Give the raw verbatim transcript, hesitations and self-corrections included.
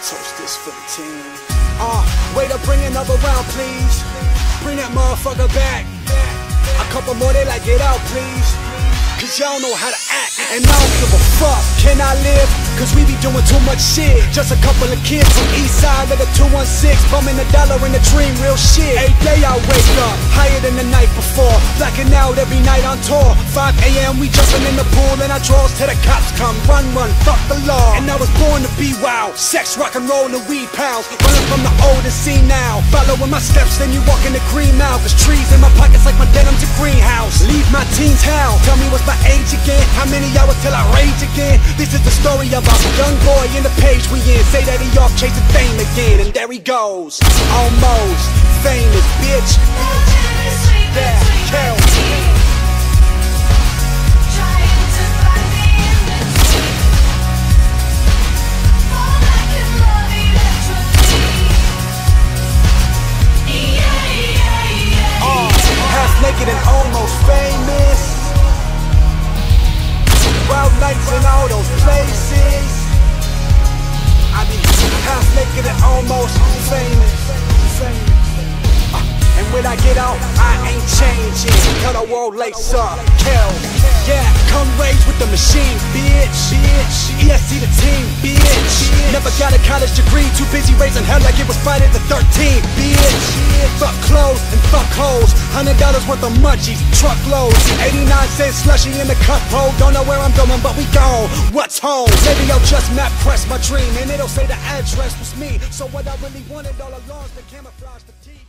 Toast this for the team. Uh, way to bring another round, please. Bring that motherfucker back. A couple more, they like, get out, please. Cause y'all know how to act, and I don't give a fuck. Can I live? Cause we be doing too much shit. Just a couple of kids from east side of the two one six, bumming a dollar in the dream, real shit. Every day I wake up, higher than the night before. Blacking out every night on tour. five A M we jumping in the pool, and I draws till the cops come. Run, run, fuck the law. And I was born to be wild. Sex, rock and roll, and weed pals. Running from the old and see now. Following my steps, then you walk in the green mouth. Cause trees in my pockets like my denim's a greenhouse. Leave my teens hell. Tell me what's my age again? How many hours till I rage again? This is the story of a young boy in the page we in. Say that he off chasing fame again, and there he goes. Almost famous, bitch. Yeah, kill. Uh, half naked and almost famous. Wild nights in all those places. I be half naked and almost famous. uh, And when I get out, I ain't changing. Tell the world lace up, kill. Yeah, come rage with the machine, bitch. E S C the team, bitch. Never got a college degree, too busy raising hell like it was Friday the thirteenth, bitch. Fuck clothes and fuck hoes. Hundred dollars worth of munchies, truckloads. Eighty-nine cents slushy in the cup hole. Don't know where I'm going, but we gone. What's home? Maybe I'll just map press my dream, and it'll say the address was me. So what I really wanted all along is to camouflage fatigue.